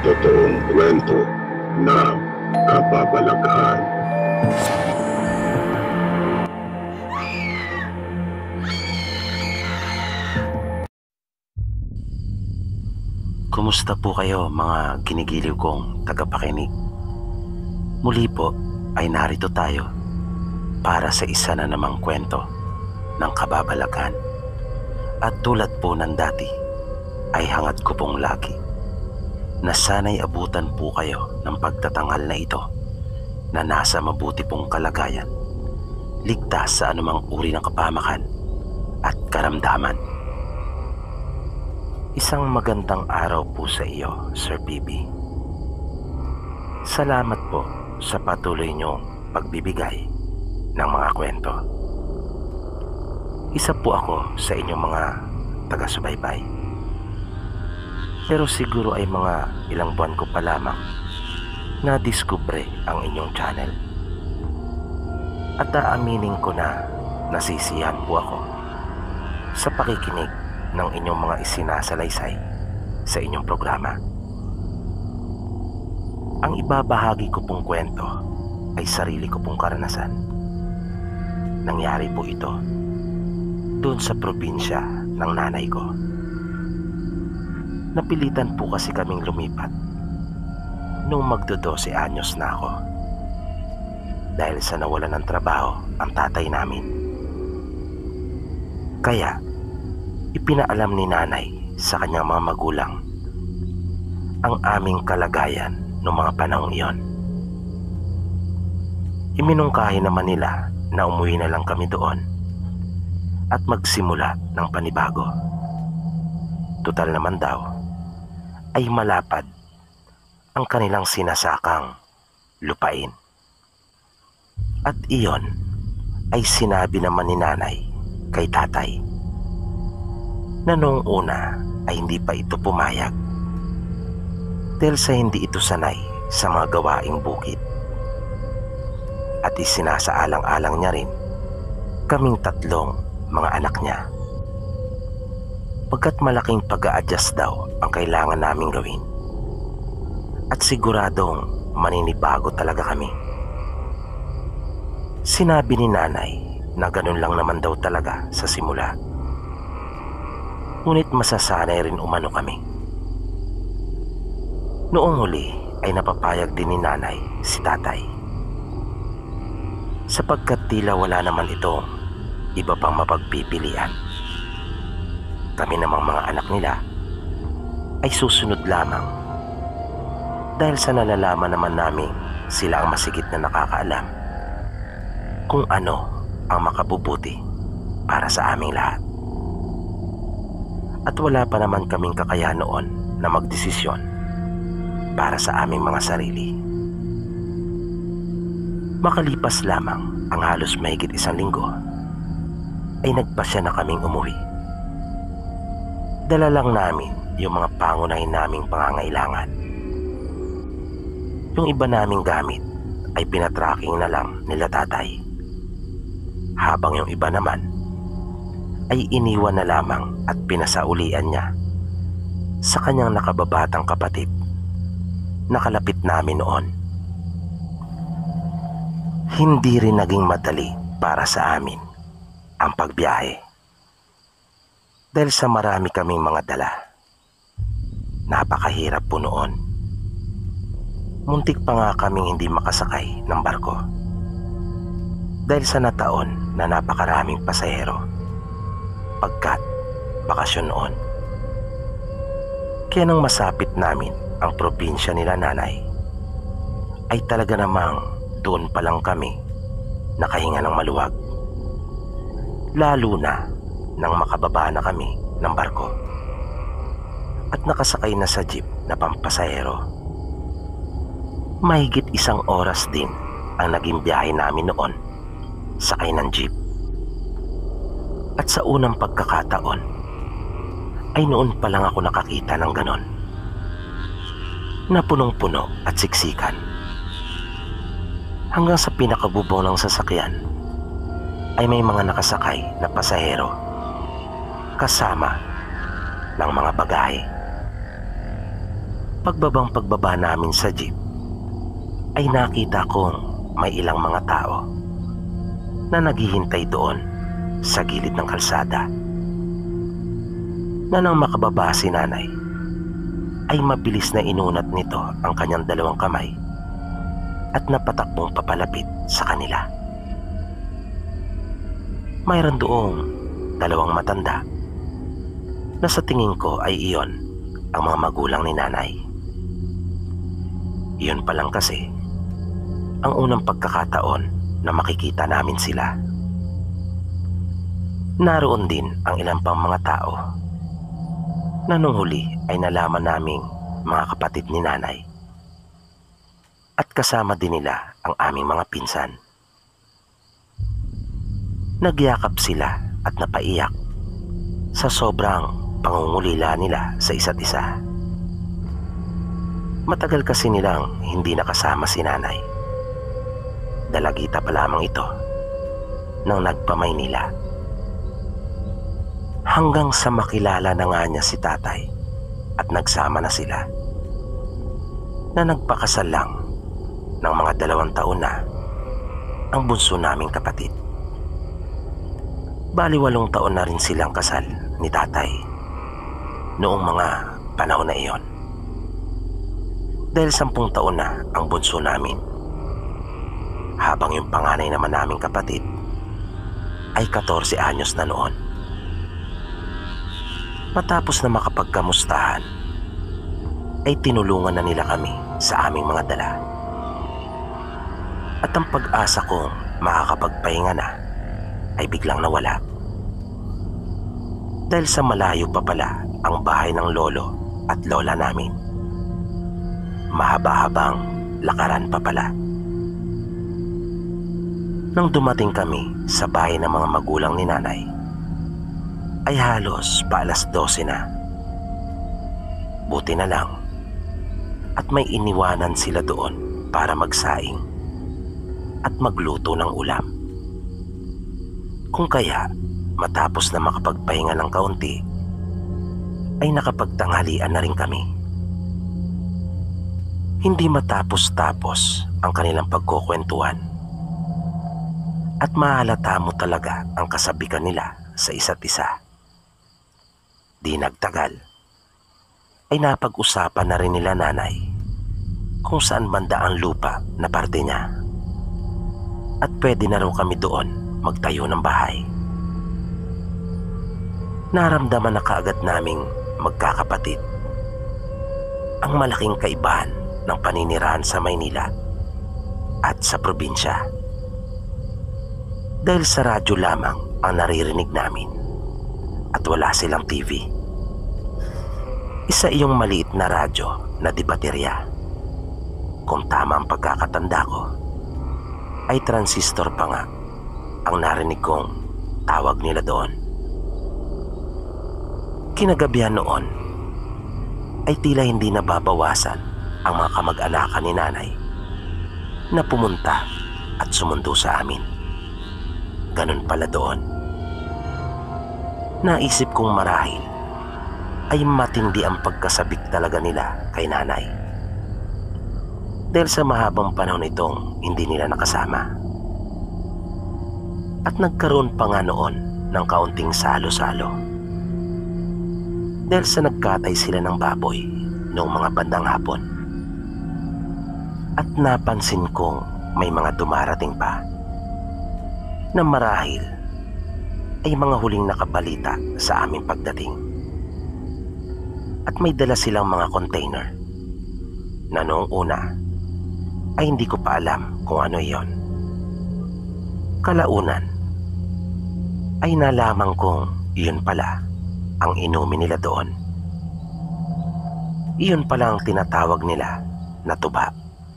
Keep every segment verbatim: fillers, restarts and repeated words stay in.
totoong kwento na kababalaghan. Kumusta po kayo mga ginigiliw kong tagapakinig? Muli po ay narito tayo para sa isa na namang kwento ng kababalaghan. At tulad po ng dati ay hangad ko pong lagi na sana'y abutan po kayo ng pagtatanghal na ito na nasa mabuti pong kalagayan, ligtas sa anumang uri ng kapamakan at karamdaman. Isang magandang araw po sa iyo, Sir B B. Salamat po sa patuloy niyong pagbibigay ng mga kwento. Isa po ako sa inyong mga taga-subaybay. Pero siguro ay mga ilang buwan ko pa lamang na diskubre ang inyong channel. At aaminin ko na nasisiyahan po ako sa pakikinig ng inyong mga isinasalaysay sa inyong programa. Ang ibabahagi ko pong kwento ay sarili ko pong karanasan. Nangyari po ito doon sa probinsya ng nanay ko. Napilitan po kasi kaming lumipat nung magdodose anyos na ako dahil sa nawalan ng trabaho ang tatay namin. Kaya ipinaalam ni nanay sa kanyang mga magulang ang aming kalagayan noong mga panahong iyon. Iminungkahi naman nila na umuwi na lang kami doon at magsimula ng panibago. Tutal naman daw ay malapad ang kanilang sinasakang lupain. At iyon ay sinabi naman ni nanay kay tatay na noong una ay hindi pa ito pumayag dahil sa hindi ito sanay sa mga gawaing bukid. At isinasaalang-alang niya rin kaming tatlong mga anak niya. Pagkat malaking pag-a-adjust daw ang kailangan naming gawin at siguradong maninibago talaga kami. Sinabi ni nanay na ganun lang naman daw talaga sa simula. Ngunit masasanay rin umano kami. Noong huli ay napapayag din ni nanay si tatay, sapagkat tila wala naman itong iba pang mapagpipilian. Kami namang mga anak nila ay susunod lamang dahil sa nalalaman naman namin sila ang masigit na nakakaalam kung ano ang makabubuti para sa aming lahat. At wala pa naman kaming kakayahan noon na magdesisyon para sa aming mga sarili. Makalipas lamang ang halos mahigit isang linggo ay nagpasya na kaming umuwi. Dala lang namin yung mga pangunahin naming pangangailangan. Yung iba naming gamit ay pinatracking na lang nila tatay, habang yung iba naman ay iniwan na lamang at pinasaulian niya sa kanyang nakababatang kapatid na kalapit namin noon. Hindi rin naging madali para sa amin ang pagbiyahe dahil sa marami kaming mga dala. Napakahirap po noon. Muntik pa nga kaming hindi makasakay ng barko dahil sa nataon na napakaraming pasahero pagkat bakasyon noon. Kaya nang masapit namin ang probinsya nila nanay ay talaga namang doon pa lang kami nakahinga ng maluwag, lalo na nang makababa na kami ng barko at nakasakay na sa jeep na pampasahero. Mahigit isang oras din ang naging biyahe namin noon sakay ng jeep. At sa unang pagkakataon ay noon pa lang ako nakakita ng ganon, na punong-puno at siksikan. Hanggang sa pinakabubong ng sasakyan ay may mga nakasakay na pasahero kasama ng mga bagahe. pagbabang pagbaba namin sa jeep ay nakita kong may ilang mga tao na naghihintay doon sa gilid ng kalsada, na nang makababa si nanay ay mabilis na inunat nito ang kanyang dalawang kamay at napatakbong papalapit sa kanila. Mayroon doong dalawang matanda na sa tingin ko ay iyon ang mga magulang ni nanay. Iyon pa lang kasi ang unang pagkakataon na makikita namin sila. Naroon din ang ilang pang mga tao na nung huli ay nalaman naming mga kapatid ni nanay, at kasama din nila ang aming mga pinsan. Nagyakap sila at napaiyak sa sobrang pangungulila nila sa isa't isa. Matagal kasi nilang hindi nakasama si nanay. Dalagita pa lamang ito nang nagpa-Maynila. Hanggang sa makilala na nga niya si tatay at nagsama na sila, na nagpakasal lang ng mga dalawang taon na ang bunso naming kapatid. Bali walong taon na rin silang kasal ni tatay noong mga panahon na iyon. Dahil sampung taon na ang bunso namin, habang yung panganay naman naming kapatid ay katorse anyos na noon. Matapos na makapagkamustahan ay tinulungan na nila kami sa aming mga dala. At ang pag-asa kong makakapagpahinga na ay biglang nawala. Dahil sa malayo pa pala ang bahay ng lolo at lola namin. Mahaba-habang lakaran pa pala. Nang dumating kami sa bahay ng mga magulang ni nanay, ay halos pa alas dose na. Buti na lang at may iniwanan sila doon para magsaing at magluto ng ulam. Kung kaya matapos na makapagpahinga ng kaunti ay nakapagtanghalian na rin kami. Hindi matapos-tapos ang kanilang pagkukwentuhan at mahalata mo talaga ang kasabikan nila sa isa't isa. Di nagtagal ay napag-usapan na rin nila nanay kung saan banda ang lupa na parte niya, at pwede na raw kami doon magtayo ng bahay. Naramdaman na kaagad naming magkakapatid ang malaking kaibahan ng paninirahan sa Maynila at sa probinsya. Dahil sa radyo lamang ang naririnig namin at wala silang T V. Isa iyong maliit na radyo na di baterya. Kung tama ang pagkakatanda ko, ay transistor pa nga ang narinig kong tawag nila doon. Kinagabihan noon ay tila hindi nababawasan ang mga kamag-anakan ni nanay na pumunta at sumundo sa amin. Ganun pala doon. Naisip kong marahil ay matindi ang pagkasabik talaga nila kay nanay. Dahil sa mahabang panahon itong hindi nila nakasama. At nagkaroon pa nga noon ng kaunting salo-salo. Dahil sa nagkatay sila ng baboy noong mga bandang hapon. At napansin kong may mga dumarating pa na marahil ay mga huling nakabalita sa aming pagdating. At may dala silang mga container na noong una ay hindi ko pa alam kung ano iyon. Kalaunan ay nalaman kong iyon pala ang inumin nila doon. Iyon pala ang tinatawag nila na tuba.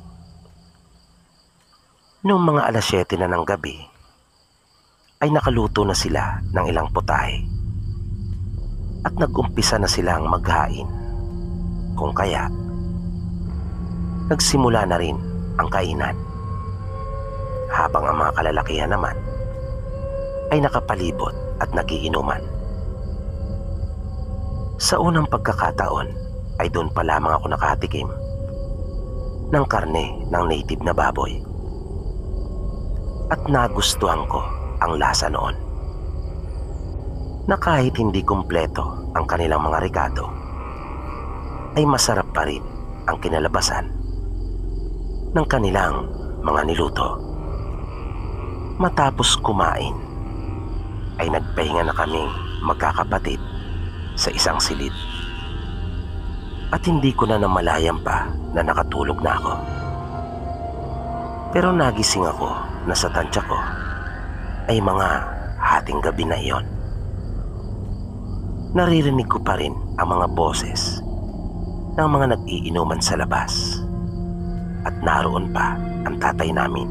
Noong mga alas siyete na ng gabi ay nakaluto na sila ng ilang putahe at nag-umpisa na silang maghain. Kung kaya nagsimula na rin ang kainan, habang ang mga kalalakihan naman ay nakapalibot at nagiinuman. Sa unang pagkakataon ay doon pa lamang ako nakatikim ng karne ng native na baboy. At nagustuhan ko ang lasa noon, na kahit hindi kumpleto ang kanilang mga rekado, ay masarap pa rin ang kinalabasan ng kanilang mga niluto. Matapos kumain, ay nagpahinga na kaming magkakapatid sa isang silid. At hindi ko na namalayan pa na nakatulog na ako. Pero nagising ako na sa tansya ko ay mga hating gabi na iyon. Naririnig ko pa rin ang mga boses ng mga nag-iinuman sa labas. At naroon pa ang tatay namin.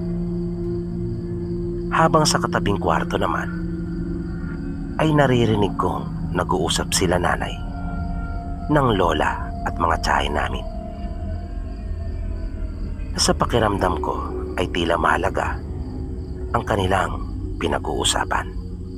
Habang sa katabing kwarto naman ay naririnig kong nag-uusap sila nanay ng lola at mga tiyahin namin. Sa pakiramdam ko ay tila mahalaga ang kanilang pinag-uusapan.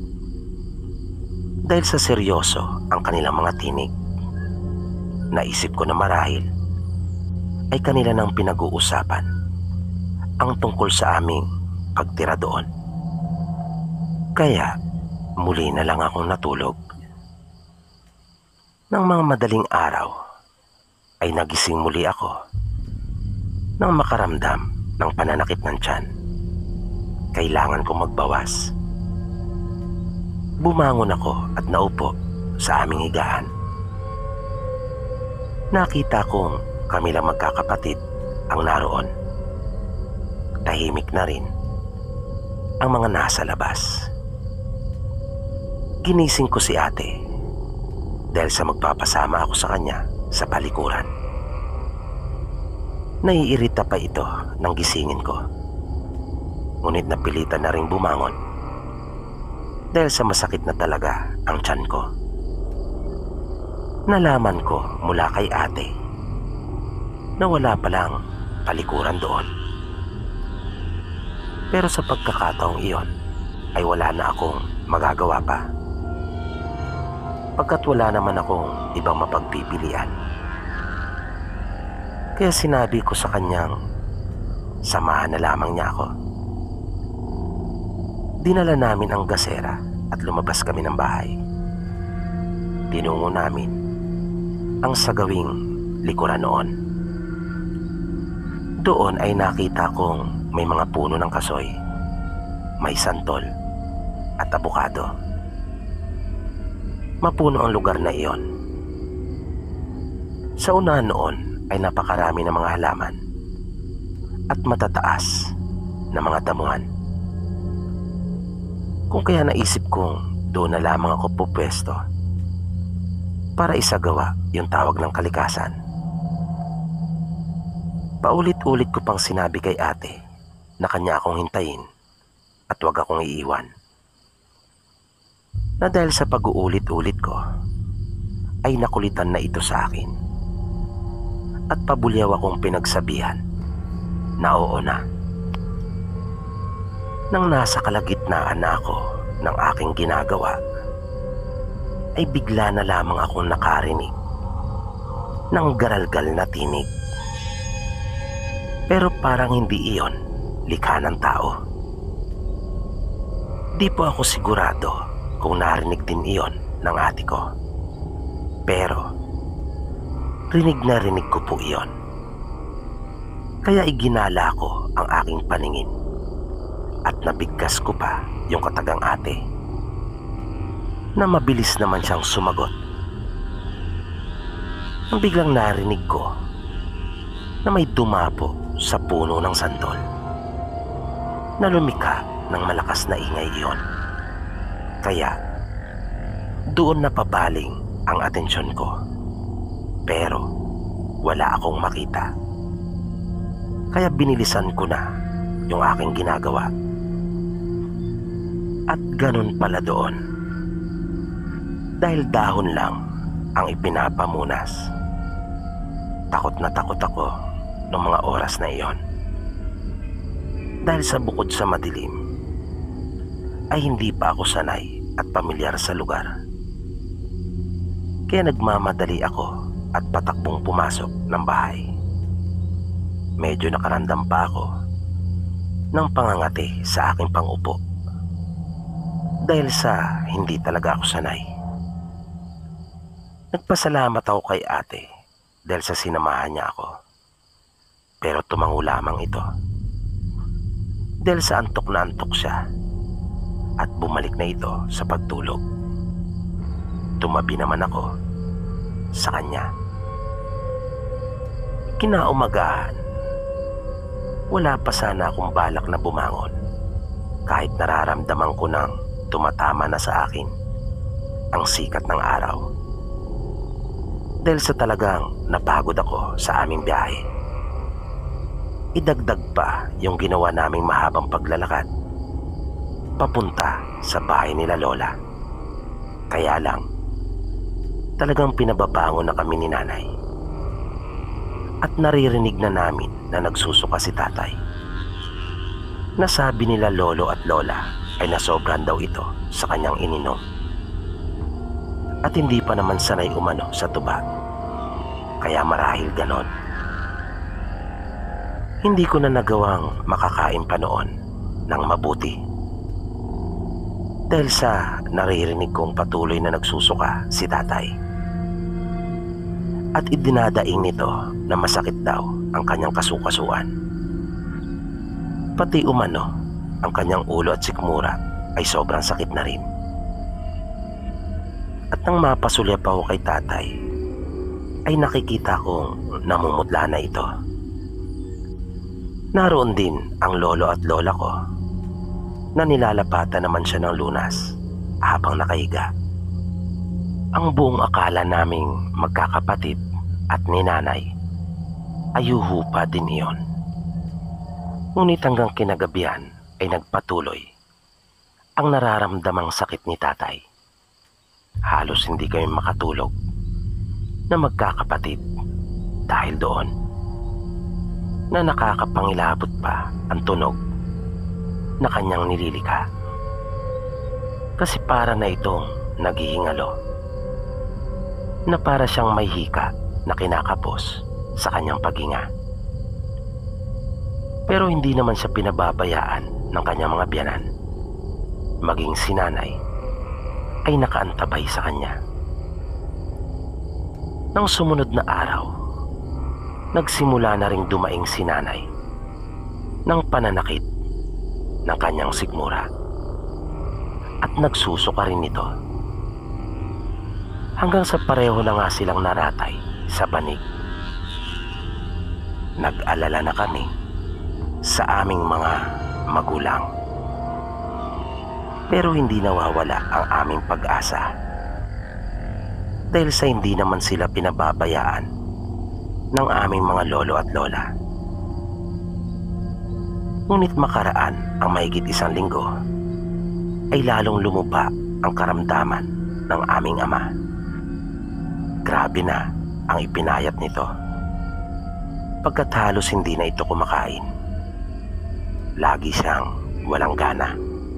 Dahil sa seryoso ang kanilang mga tinig, naisip ko na marahil ay kanila nang pinag-uusapan ang tungkol sa aming pagtira doon. Kaya muli na lang akong natulog. Nang mga madaling araw ay nagising muli ako nang makaramdam ng pananakit ng tiyan. Kailangan kong magbawas. Bumangon ako at naupo sa aming higaan. Nakita kong kami lang magkakapatid ang naroon. Tahimik na rin ang mga nasa labas. Ginising ko si ate dahil sa magpapasama ako sa kanya sa palikuran. Naiirita pa ito nang gisingin ko. Ngunit napilitan na rin bumangon dahil sa masakit na talaga ang tiyan ko. Nalaman ko mula kay ate na wala palang palikuran doon. Pero sa pagkakataong iyon ay wala na akong magagawa pa, pagkat wala naman akong ibang mapagpipilian. Kaya sinabi ko sa kanyang samahan na lamang niya ako. Dinala namin ang gasera at lumabas kami ng bahay. Tinungo namin ang sagawing likuran noon. Doon ay nakita kong may mga puno ng kasoy, may santol at abukado. Mapuno ang lugar na iyon. Sa unahan noon ay napakarami ng mga halaman at matataas na mga damuhan. Kung kaya naisip kong doon na lamang ako pupwesto para isagawa yung tawag ng kalikasan. Paulit-ulit ko pang sinabi kay ate na kanya akong hintayin at wag akong iiwan. Na dahil sa pag-uulit-ulit ko ay nakulitan na ito sa akin at pabulyaw akong pinagsabihan na oo na. Nang nasa kalagitnaan na ako ng aking ginagawa ay bigla na lamang akong nakarinig ng garalgal na tinig. Pero parang hindi iyon likha ng tao. Di po ako sigurado kung narinig din iyon ng ate ko. Pero rinig na rinig ko po iyon. Kaya iginala ko ang aking paningin at nabigkas ko pa yung katagang ate na mabilis naman siyang sumagot. Nang biglang narinig ko na may dumapo sa puno ng santol na lumika ng malakas na ingay iyon. Kaya doon napabaling ang atensyon ko, pero wala akong makita. Kaya binilisan ko na yung aking ginagawa. At ganun pala doon, dahil dahon lang ang ipinapamunas. Takot na takot ako noong mga oras na iyon. Dahil sa bukod sa madilim, ay hindi pa ako sanay at pamilyar sa lugar. Kaya nagmamadali ako at patakbong pumasok ng bahay. Medyo nakaramdam pa ako ng pangangati sa aking pangupo dahil sa hindi talaga ako sanay. Nagpasalamat ako kay ate dahil sa sinamahan niya ako, pero tumango lamang ito dahil sa antok na antok siya at bumalik na ito sa pagtulog. Tumabi naman ako sa kanya. Kinaumagahan, wala pa sana akong balak na bumangon kahit nararamdaman ko nang tumatama na sa akin ang sikat ng araw. Dahil sa talagang napagod ako sa aming biyahe. Idagdag pa yung ginawa naming mahabang paglalakad papunta sa bahay nila Lola. Kaya lang, talagang pinababangon na kami ni nanay. At naririnig na namin na nagsusuka si tatay. Nasabi nila lolo at lola ay nasobran daw ito sa kanyang ininom. At hindi pa naman sanay umano sa tuba. Kaya marahil ganon. Hindi ko na nagawang makakain pa noon ng mabuti. Dahil sa naririnig kong patuloy na nagsusuka si tatay. At idinadaing nito na masakit daw ang kanyang kasukasuan. Pati umano ang kanyang ulo at sikmura ay sobrang sakit na rin. At nang mapasulya pa ako kay tatay, ay nakikita kong namumutla na ito. Naroon din ang lolo at lola ko na nilalapatan naman siya ng lunas habang nakahiga. Ang buong akala naming magkakapatid at ni nanay ay huhupa din iyon. Ngunit hanggang kinagabihan ay nagpatuloy ang nararamdamang sakit ni tatay. Halos hindi kami makatulog na magkakapatid dahil doon na nakakapangilabot pa ang tunog na kanyang nililika. Kasi para na itong naghihingalo, na para siyang may hika na kinakapos sa kanyang paghinga. Pero hindi naman siya pinababayaan ng kanyang mga biyanan. Maging si nanay ay nakaantabay sa kanya. Nang sumunod na araw, nagsimula na ring dumaing si nanay ng pananakit ng kanyang sikmura at nagsusuka rin ito. Hanggang sa pareho na nga silang naratay sa banig. Nag-alala na kami sa aming mga magulang. Pero hindi nawawala ang aming pag-asa. Dahil sa hindi naman sila pinababayaan ng aming mga lolo at lola. Ngunit makaraan ang mahigit isang linggo ay lalong lumupa ang karamdaman ng aming ama. Grabe na ang ipinayat nito. Pagkat halos hindi na ito kumakain. Lagi siyang walang gana.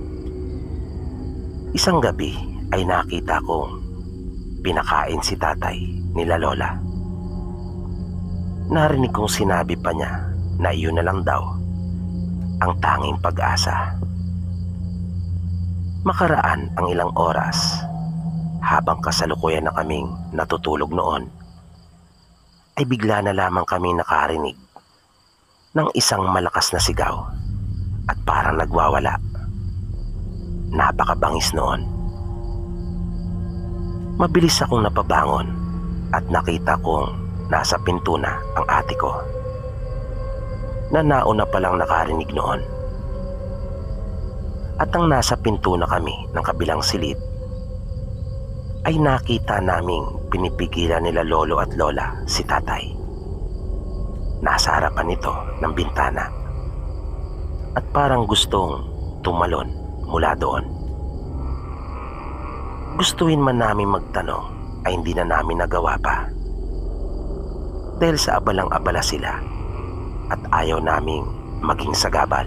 Isang gabi ay nakita kong pinakain si tatay nila lola. Narinig kong sinabi pa niya na iyon na lang daw ang tanging pag-asa. Makaraan ang ilang oras habang kasalukuyan na kaming natutulog noon, ay bigla na lamang kami nakarinig ng isang malakas na sigaw at parang nagwawala. Napakabangis noon. Mabilis akong napabangon at nakita kong nasa pinto na ang ate ko na nauna palang nakarinig noon. At ang nasa pinto na kami ng kabilang silid ay nakita naming pinipigilan nila lolo at lola si tatay. Nasa harapan nito ng bintana at parang gustong tumalon mula doon. Gustuin man namin magtanong ay hindi na namin nagawa pa dahil sa abalang-abala sila at ayaw naming maging sagabal.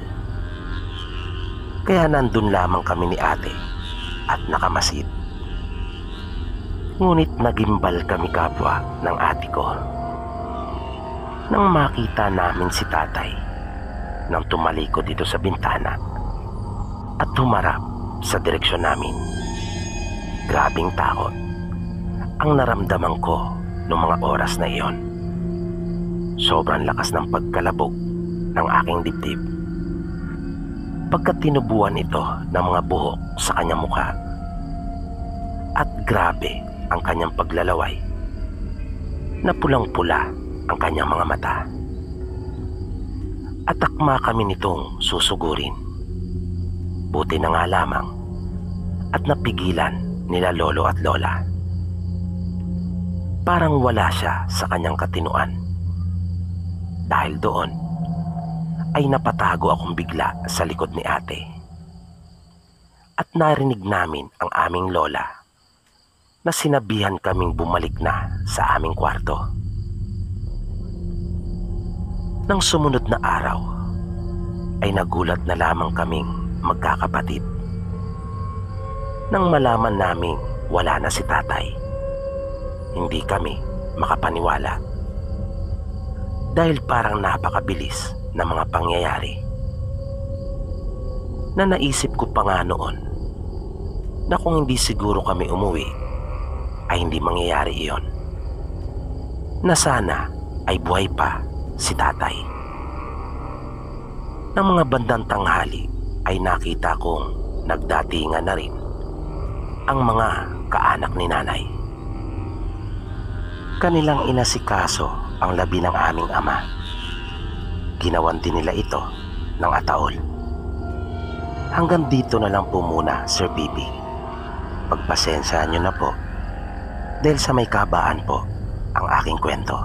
Kaya nandun lamang kami ni ate at nakamasid. Ngunit nagimbal kami kapwa ng ate ko nang makita namin si tatay nang tumalikod dito sa bintana at humarap sa direksyon namin. Grabing takot ang naramdaman ko noong mga oras na iyon. Sobrang lakas ng pagkalabog ng aking dibdib pagkat tinubuan ito ng mga buhok sa kanyang mukha. At grabe ang kanyang paglalaway na pulang-pula ang kanyang mga mata. At akma kami nitong susugurin. Buti na nga lamang at napigilan nila lolo at lola. Parang wala siya sa kanyang katinuan. Dahil doon ay napatago akong bigla sa likod ni ate. At narinig namin ang aming lola na sinabihan kaming bumalik na sa aming kwarto. Nang sumunod na araw ay nagulat na lamang kaming magkakapatid nang malaman naming wala na si tatay. Hindi kami makapaniwala dahil parang napakabilis na mga pangyayari na naisip ko pa nga noon na kung hindi siguro kami umuwi ay hindi mangyayari iyon, na sana ay buhay pa si tatay. Nang mga bandang tanghali ay nakita kong nagdatingan na rin ang mga kaanak ni nanay. Kanilang inasikaso ang labi ng aming ama. Ginawan din nila ito ng ataol. Hanggang dito na lang po muna, Sir Bibi. Pagpasensyahan nyo na po dahil sa may kabaan po ang aking kwento.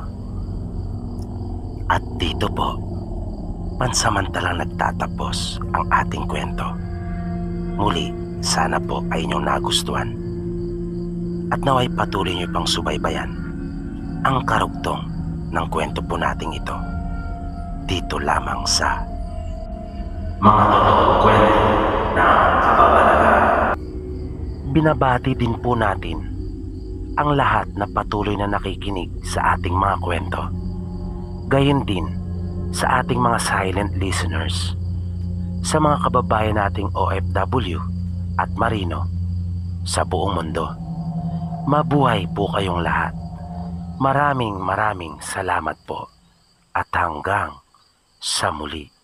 At dito po, pansamantalang nagtatapos ang ating kwento. Muli, sana po ay inyong nagustuhan. At naway patuloy nyo pang subaybayan ang karugtong ng kwento po nating ito. Dito lamang sa Mga Totoong Kwento ng Kababalaghan. Binabati din po natin ang lahat na patuloy na nakikinig sa ating mga kwento. Gayon din sa ating mga silent listeners, sa mga kababayan nating O F W at Marino sa buong mundo. Mabuhay po kayong lahat. Maraming maraming salamat po at hanggang sa muli.